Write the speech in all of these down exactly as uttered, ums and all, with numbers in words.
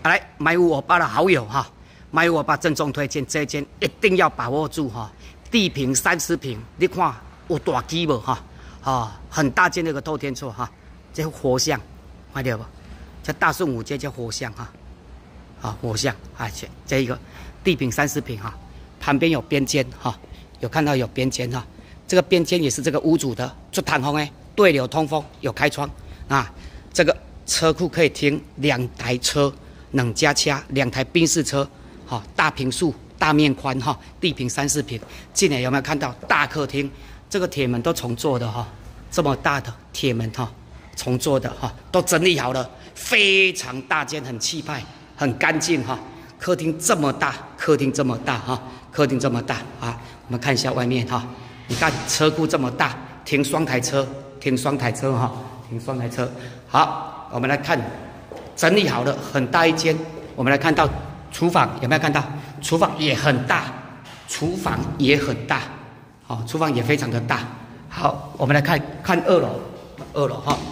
来，买五我八的好友哈，买五我八郑重推荐这一间，一定要把握住哈。地坪三十平，你看有大基无哈？啊，很大间的一个透天厝哈，这活像，看到不？这大顺五街叫活像哈，啊活像啊，这这一个地坪三十平哈，旁边有边间哈，有看到有边间哈，这个边间也是这个屋主的，做通风诶，对流通风，有开窗啊，这个车库可以停两台车。 两家车，两台宾士车，好、哦、大坪数、大面宽哈、哦，地坪三四坪。进来有没有看到大客厅？这个铁门都重做的哈、哦，这么大的铁门哈、哦，重做的哈、哦，都整理好了，非常大间，很气派，很干净哈、哦。客厅这么大，客厅这么大哈、哦，客厅这么大啊！我们看一下外面哈、哦，你看车库这么大，停双台车，停双台车哈、哦，停双台车。好，我们来看。 整理好了，很大一间。我们来看到厨房，有没有看到？厨房也很大，厨房也很大，好、哦，厨房也非常的大。好，我们来看看二楼，二楼哈。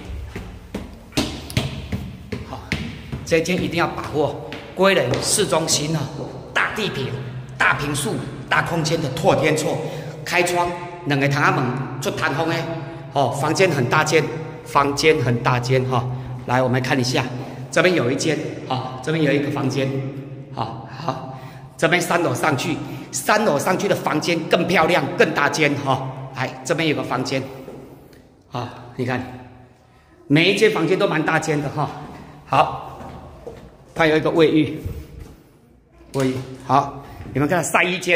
好，这间一定要把握。归仁市中心啊，大地坪、大坪数、大空间的透天厝，开窗，两个窗仔门做通风的，哦，房间很大间，房间很大间哈。哦 来，我们看一下，这边有一间，好、哦，这边有一个房间，好、哦、好，这边三楼上去，三楼上去的房间更漂亮，更大间，哈、哦，来，这边有个房间，啊、哦，你看，每一间房间都蛮大间的哈、哦，好，它有一个卫浴，卫浴，好，你们看晒衣间，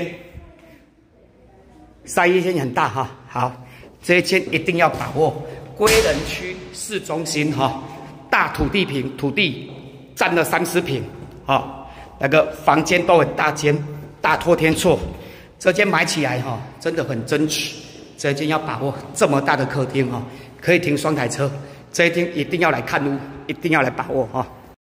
晒衣间很大哈、哦，好，这一间一定要把握，归仁区市中心哈。哦 大土地坪，土地占了三十坪，啊、哦，那个房间都很大间，大透天厝，这间买起来哈、哦，真的很真实。这间要把握这么大的客厅哈、哦，可以停双台车，这一间一定要来看屋，一定要来把握哈、哦。